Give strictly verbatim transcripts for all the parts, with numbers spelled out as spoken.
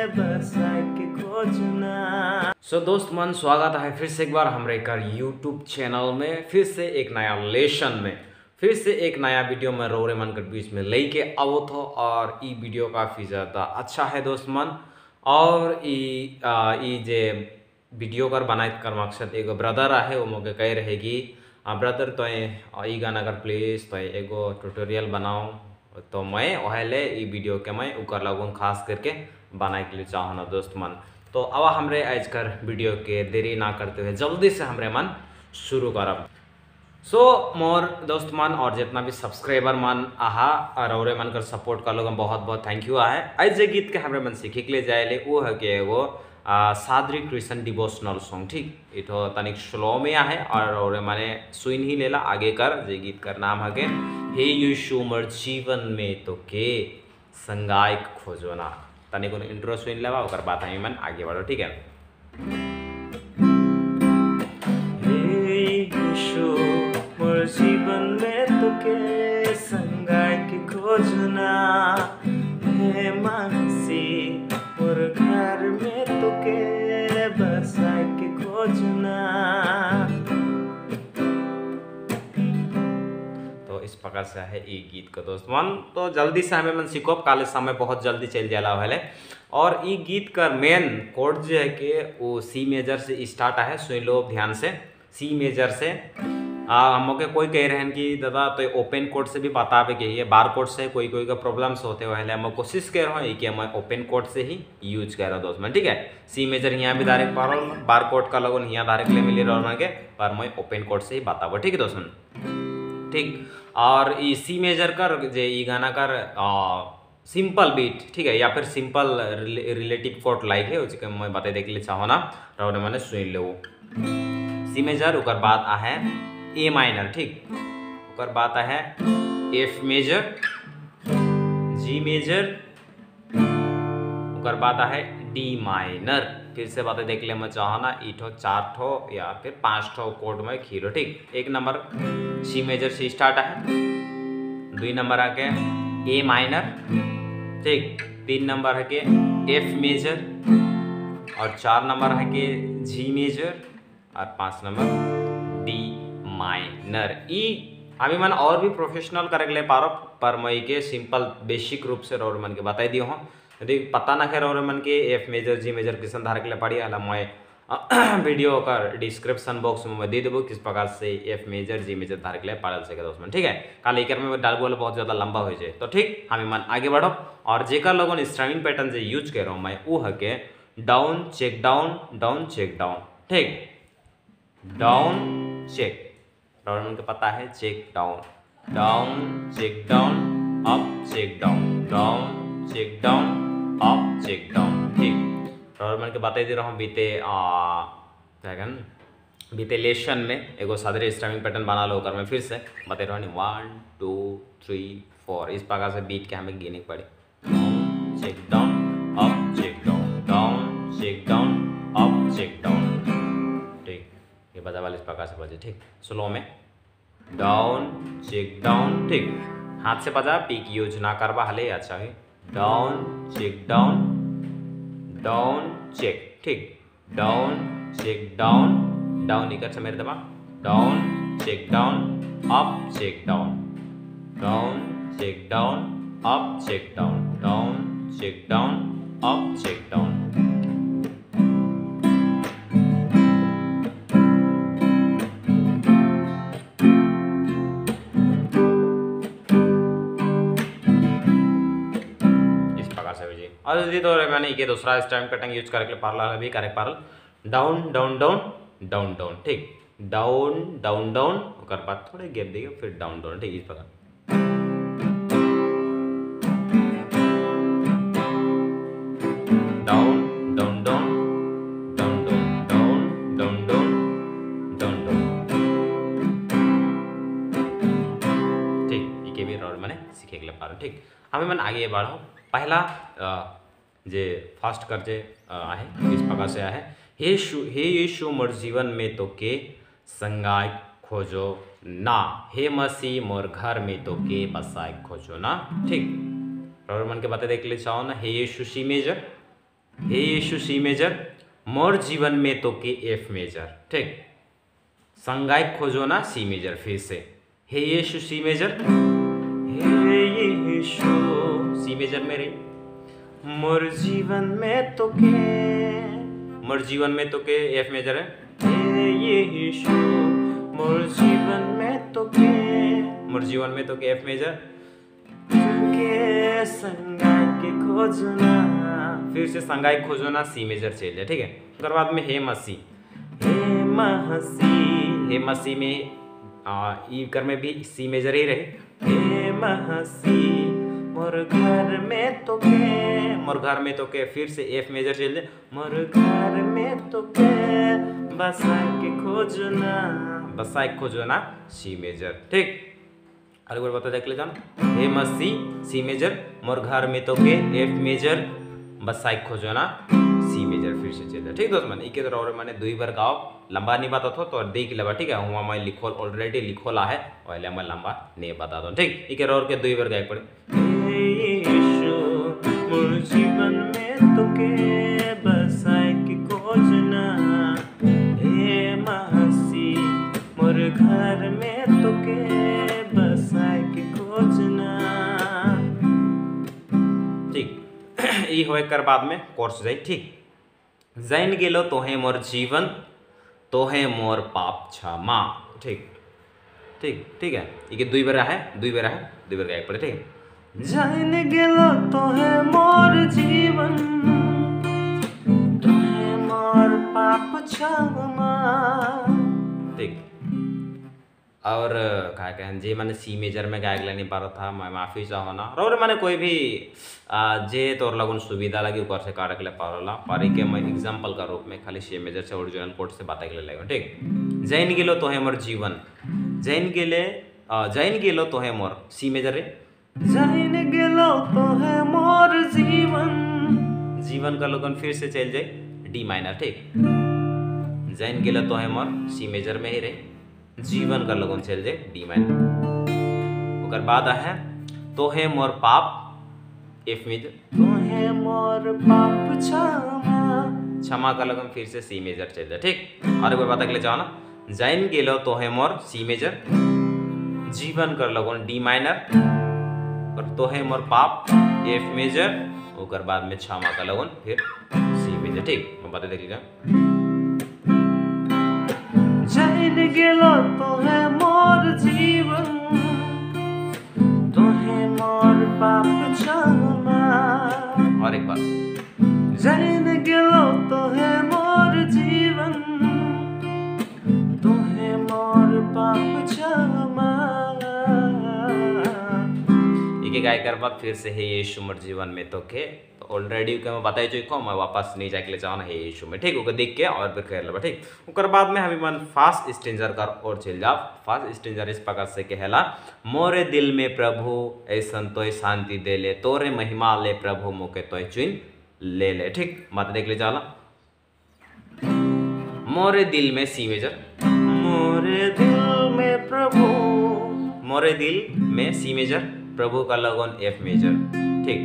बसाए के खोजना। सो so, दोस्त मन स्वागत है फिर से एक बार हमारे कर यूट्यूब चैनल में, फिर से एक नया लेसन में, फिर से एक नया वीडियो में रोरे मन के बीच में लेके आवो थो। और ई वीडियो काफ़ी ज़्यादा अच्छा है दोस्त मन। और ई आ, ई जे वीडियो कर बनाए कर मकसद एगो ब्रदर है वो मोके कह रहेगी ब्रदर तो ई गाना कर प्लीज़ तो एगो ट्यूटोरियल बनाओ, तो मैं वहले ई वीडियो के मैं उकर लगून खास करके बनाए के लिए चाहो ना दोस्त मन। तो अब हमरे आज कर वीडियो के देरी ना करते हुए जल्दी से हमरे मन शुरू करब। सो so, मोर दोस्त मन और जितना भी सब्सक्राइबर मन आहा और औरे मन कर सपोर्ट कर लोग बहुत बहुत थैंक यू आहे। आज जे गीत के हमरे मन सीखे के लिए जाए वो है कि एगो सादरी क्रिश्चियन डिवोशनल सॉन्ग, ठीक इतो तनिक स्लो में आहे और और माने सुन ही लेला आगे कर जे गीत कर नाम है के हे यीशु मोर जीवन में तो के संगायक खोजो ना। तनिक इंट्रो सुन लेवा ओकर बाद हम मन आगे बढ़ो, ठीक है। हे यीशु मोर जीवन में तो के संगायक खोजना, हे मानसी मोर घर में तो के बसाए के खोजना। तो इस प्रकार से है ये गीत का दोस्त मन। तो जल्दी से हमें मन सीखो, काले समय बहुत जल्दी चल जाला वाले। और ये गीत का मेन कोड जो है कि वो सी मेजर से स्टार्ट है, सुन लो ध्यान से। सी मेजर से हम के कोई कह रहे हैं कि दादा तो ओपन कोड से भी बतावे के ये बार कोड से कोई कोई का प्रॉब्लम्स होते हुए हम कोशिश कर रहा हूँ कि मैं ओपन कोड से ही यूज कर रहा हूँ दोस्त मैं, ठीक है। सी मेजर यहाँ भी डायरेक्ट पा रहा हूँ, बार कोड का लगन यहाँ डायरेक्ट ले मिले रहा के पर मैं ओपन कोड से ही बतावा, ठीक है दोस्तों, ठीक। और ये सी मेजर कर जे ये गाना कर सिंपल बीट, ठीक है, या फिर सिंपल रिलेटिव कोड लाइक है उसके मैं बता देख ले चाहो ना और मैंने सुन लो। सी मेजर उकर बाद आ है ए माइनर, ठीक उकर बाद आ है एफ मेजर, जी मेजर, उकर बाद आ है डी माइनर। फिर से बातें देख ले मैं चाहो ना इठो चार ठो या फिर पांच ठो कोड में खीरो, ठीक। एक नंबर सी मेजर से स्टार्ट है, दो नंबर आके ए माइनर, ठीक, तीन नंबर है के एफ मेजर, और चार नंबर है के जी मेजर, और पांच नंबर डी माइनर। ई अभी मन और भी प्रोफेशनल करे ले पारो पर मैं के सिंपल बेसिक रूप से रोड मन के बताई दियो हूँ। यदि पता ना है रोड मन के एफ मेजर जी मेजर किसन धार के लिए पड़ी है मैं वीडियो का डिस्क्रिप्शन बॉक्स में मैं दे देवो किस प्रकार से एफ मेजर जी मेजर धार के लिए पढ़ल सके दोस्त मन, ठीक है। कल एक में डाल बोल बहुत ज़्यादा लंबा हो जाए, तो ठीक हम मन आगे बढ़ो। और जेकर लोगों स्ट्रमिंग पैटर्न से यूज कर रहा हूँ मैं वो है के down check down down check down, ठीक, डाउन चेक और उनको पता है check down, down check down, up check down, down check down, up check down, ठीक। और मैं के बता दे रहा हूँ बीते क्या बीते लेशन में एगो सादरे स्ट्रमिंग पैटर्न बना लो कर मैं फिर से बता रहा हूँ वन टू थ्री फोर इस प्रकार से बीट के हमें गिने पड़े। Down check down, up check down, down check down, up check down, ठीक। ये बजा वाले इस प्रकार से बजे, ठीक। स्लो में डाउन चेक डाउन, ठीक, हाथ से बजा, पीक यूज ना करवा हले अच्छा है। Down check down, down check, ठीक, डाउन चेक डाउन, डाउन इकर से मेरे दबा, down check down, up check down, down check down, up check down, down check down, up check down. और यदि तो मैंने ये दूसरा स्ट्रमिंग पैटर्न यूज करके पार्लर भी करे पारल down down down down down, ठीक, डाउन डाउन डाउन और बाद थोड़े गैप देगा फिर डाउन डाउन, ठीक, इस प्रकार। Down down down down down down down down down, ठीक, ये भी रोड मैंने सीखे के लिए पारो, ठीक। हमें मन आगे बढ़ो। पहला जे फास्ट कर जे आहे इस प्रकार से आहे हे शु हे यीशु मोर जीवन में तो के संगाय खोजो ना, हे मसीह मोर घर में तो के बसाए खोजो ना, ठीक। और मन के बातें देख ले चाहो ना, हे यीशु सी मेजर, हे यीशु सी मेजर, मोर जीवन में तो के एफ मेजर। ठीक, संगाई खोजो ना सी मेजर, फिर से हे यीशु सी मेजर, हे यीशु सी मेजर में रे, मोर जीवन में तो के, मोर जीवन में तो के एफ मेजर है, हे यीशु मोर जीवन में तो के, मोर जीवन में तो के एफ मेजर, के संगाई के खोजना, फिर से संगाई खोजो ना सी मेजर चल जाए। ठीक है, उसके बाद में हे मसी, हे मसी, हे मसी में आ, ई कर में भी सी मेजर ही रहे, हे मसी मोर घर में तो के, मोर घर में तो के, फिर से एफ मेजर चल जाए, मोर घर में तो के बसाई के खोजना, बसाई खोजना सी मेजर। ठीक, अरे बार बता देख ले जाना, हे मसी सी मेजर, मोर घर में तो के एफ मेजर बसाई खोजना सी मेजर, फिर से चल जाए। ठीक दोस्त मन, इके और मैंने दुई बार गाओ, लंबा नहीं बता तो, तो देख लेबा। ठीक है, हुआ मैं लिखो ऑलरेडी लिखोला है, और मैं लंबा नहीं बता दो। ठीक, इके और के दुई बार गाय पड़े, हे यीशु मोर जीवन में तो के बसाई के खोजना, हे मसी मोर घर में तो के बसाई के खोजना। ठीक, ई होए कर बाद में कोर्स जाई। ठीक, जान गेलो तोहे मोर जीवन, तोहे मोर पाप क्षमा। ठीक ठीक ठीक है, ये दुई बेरा है, दुई बेरा है, दुई बेरा एक पड़े। ठीक है, जान गेलो तोहे मोर जीवन, तोहे मोर पाप क्षमा। ठीक, और क्या कहें जे मैंने सी मेजर में गायक लेने पा रहा था, मैं माफ़ी चाहो ना, और मैंने कोई भी आ, जे तोर लगन सुविधा लगी ऊपर से कारक ले पा रहा पर के मैं एग्जाम्पल का रूप में खाली सी मेजर से ओरिजिनल कोड से बात के लिए लगे। ठीक, जैन गेलो तोहे मोर जीवन, जैन गेले जैन गेलो तोहे मोर सी मेजर रे, जैन गेलो तोहे मोर जीवन, जीवन का लोगन फिर से चल जाए डी माइनर। ठीक, जैन गेलो तोहे मोर सी मेजर में ही रहे, जीवन का लगन चल जाए डी माइनर। ओकर बाद है तोहे मोर पाप एफ मेजर, तोहे मोर पाप क्षमा, क्षमा का लगन फिर से सी मेजर चल जाए। ठीक, और एक बार बात अगले जाओ ना, जाइन गेलो तोहे मोर सी मेजर, जीवन कर लगन डी माइनर, और तोहे मोर पाप एफ मेजर, ओकर बाद में क्षमा का लगन फिर सी मेजर। ठीक, मैं बात देख लीजिए, जाइन गेलो तोहे मोर जीवन, तोहे मोर पाप क्षमा। और एक बार, जाइन गेलो तोहे मोर जीवन, तोहे मोर पाप क्षमा। एक गाय कर बाद फिर से हे यीशु मोर जीवन में तो के, तो ऑलरेडी के मैं बताई जो को मैं वापस नहीं जाके ले जाना है यीशु में। ठीक, ओके देख के और फिर कर लेबा। ठीक, ओकर बाद में हमें मन फास्ट स्टेंजर कर और चल जा। फास्ट स्टेंजर इस प्रकार से कहला, मोरे दिल में प्रभु ऐसन तोय शांति दे ले, तोरे महिमा ले प्रभु मोके तोय चुन ले ले। ठीक, मत देख ले जाला, मोरे दिल में सी मेजर, मोरे दिल में प्रभु, मोरे दिल में सी मेजर, प्रभु का लगन एफ मेजर। ठीक,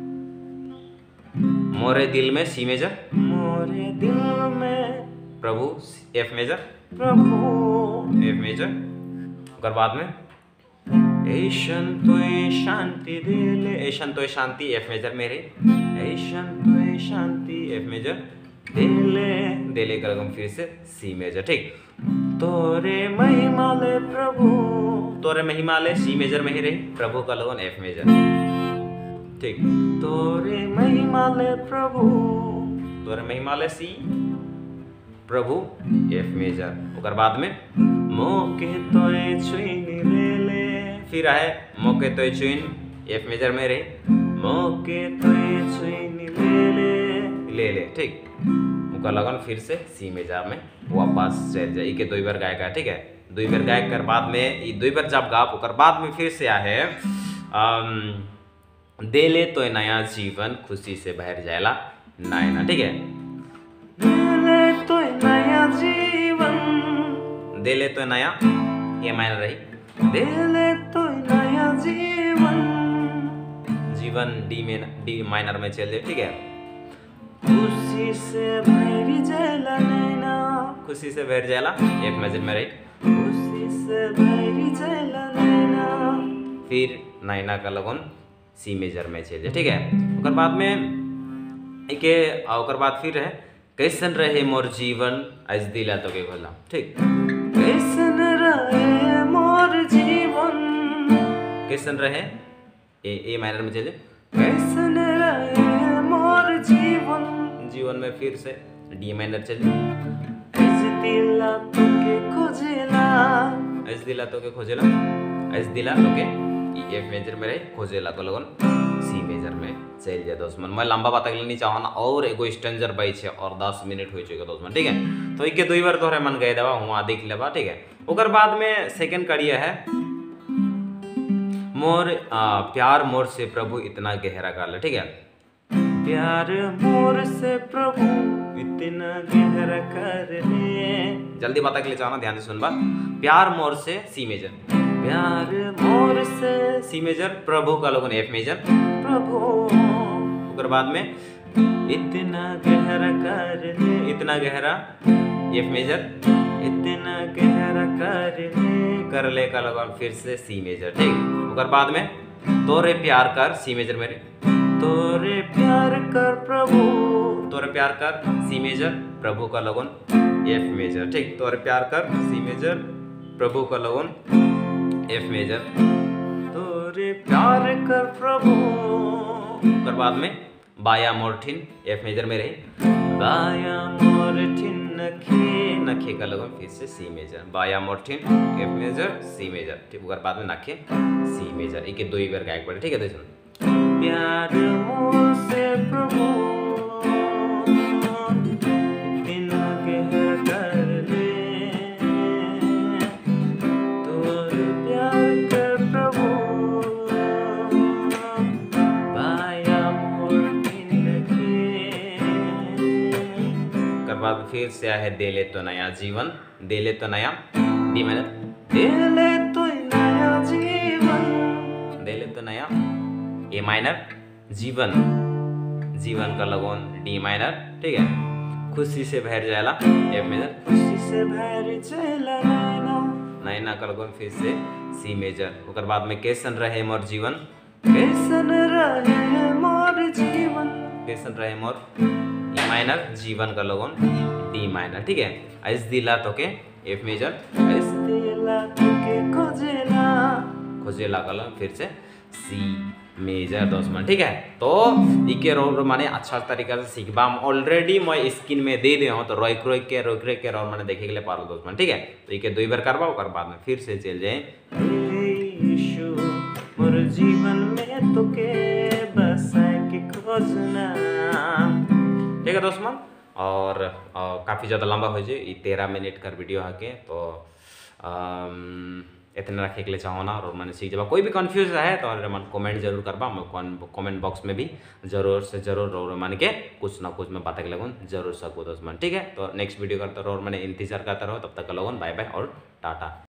मोरे दिल में सी मेजर, मोरे दिल में प्रभु एफ मेजर, प्रभु एफ मेजर। और बाद में ऐशन तोय शांति दे ले, ऐशन तोय शांति एफ मेजर मेरे, ऐशन तोय शांति एफ मेजर, दे ले, दे ले कर फिर से सी मेजर। ठीक, तोरे महिमा ले प्रभु, तोरे महिमा ले सी मेजर में ही रहे, प्रभु का लगन एफ मेजर। ठीक, तोरे महिमा ले प्रभु, तोरे महिमा ले सी, प्रभु एफ मेजर। ओकर बाद में मोके तोय चुन ले ले, फिर आए मोके तोय चुन एफ मेजर में रहे, मोके तोय चुन ले ले ले ले। ठीक, ओकर लगन फिर से सी मेजर में वापस चल जाए। के दो बार गाय का। ठीक है, दो बार गाय कर बाद में ये दो बार जब गाप ओकर बाद में फिर से आहे दे ले तो नया जीवन खुशी से बहर जाएला नायना। ठीक है, दे ले तो नया जीवन, दे ले तो नया, ये मायना रही, दे ले तो नया जीवन, जीवन डी में डी माइनर में चल जाए। ठीक है, खुशी खुशी से भरी जाला नैना, खुशी से भर जाला एफ मेजर में रही, खुशी से भरी जाला नैना, फिर नैना का लगन सी मेजर में चल जाए। ठीक है, ओकर बाद में एके ओकर बाद फिर है कैसन रहे मोर जीवन आज दिला तो के खोला। ठीक, कैसन रहे मोर जीवन, कैसन रहे ए ए माइनर में चल जाए, कैसन रहे मोर जीवन, जीवन में फिर से डी माइनर चल जाए, आज दिला तो के खोजेला, आज दिला तो के खोजेला, आज दिला तो के एफ मेजर में रहे खोजेला को लगन सी मेजर में चल जाए दोस्त मन। मैं लंबा बात के लिए नहीं चाहना और एगो स्टेंजर बाई छे और दस मिनट हो चुके दोस्त मन। ठीक है, तो इके दुई बार तोहरे मन गए देवा हुआ देख लेबा। ठीक है, ओकर बाद में सेकंड कड़िया है मोर आ, प्यार मोर से प्रभु इतना गहरा कर ले। ठीक है, प्यार मोर से प्रभु इतना गहरा कर ले, जल्दी बात के लिए चाहना ध्यान से सुनबा। प्यार मोर से सी मेजर, प्यार मोर से सी मेजर, प्रभु का लोगन एफ मेजर, प्रभु ओकर बाद में इतना गहरा कर ले, इतना गहरा एफ मेजर, इतना गहरा कर ले, कर ले का लगन फिर से सी मेजर। ठीक, ओकर बाद में तोरे प्यार कर सी मेजर मेरे, तोरे प्यार कर प्रभु, तोरे प्यार कर सी मेजर, प्रभु का लगन एफ मेजर। ठीक, तोरे प्यार कर सी मेजर, प्रभु का लगन एफ मेजर, तोरे प्यार कर प्रभु। ओकर बाद में बाया मोरठिन एफ मेजर में रही, बाया मोरठिन नखे, नखे का लगन फिर से सी मेजर, बाया मोरठिन एफ मेजर सी मेजर। ठीक, ओकर बाद में नखे सी मेजर, एक दो ही बार गायक पड़े। ठीक है, तो प्यार मोर से प्रभु इतना गहरा कर ले, तोरे प्यार कर प्रभु, बाया मोरठिन नखे। ओकर बाद फिर से है दे ले तो नया जीवन, दे ले तो नया डी माइनर, दे ले तो नया जीवन, दे ले तो नया ए माइनर, जीवन, जीवन का लगन डी माइनर। ठीक है, खुशी से भर जाएला एफ मेजर, खुशी से भरी जाला नैना, नैना का लगन फिर से सी मेजर। ओकर बाद में कैसन रहे मोर जीवन, कैसन रहे मोर जीवन, कैसन रहे मोर ई माइनर, जीवन का लगन डी माइनर। ठीक है, ऐस दिला तो के एफ मेजर, ऐस दिला तो के खोजेला, खोजेला का लगन फिर से सी मेजर दोस्त मन। ठीक है, तो इके रोल माने अच्छा तरीका से सीखबा। हम ऑलरेडी मैं स्क्रीन में दे दे हूँ, तो रोक रोक के रोक रोक के रोल माने देखे के लिए पारो दोस्त मन। ठीक है, तो इके दो बार करबा, ओकर बाद में फिर से चल जाए यीशु मोर जीवन में तो के बसा के खोजना। ठीक है दोस्त मन, और काफ़ी ज़्यादा लंबा हो जाए, ये तेरह मिनट का वीडियो है तो आम, इतना रखे के लिए चाहो ना और मैंने सीख जब कोई भी कंफ्यूज है तो मन कमेंट जरूर करबा, मैं कमेंट बॉक्स में भी जरूर से जरूर और मान के कुछ ना कुछ मैं बातें लगन जरूर सकूँ दोस्त मन। ठीक है, तो नेक्स्ट वीडियो करता रहो और मैंने इंतजार करता रहो, तब तक लगन बाय बाय और टाटा।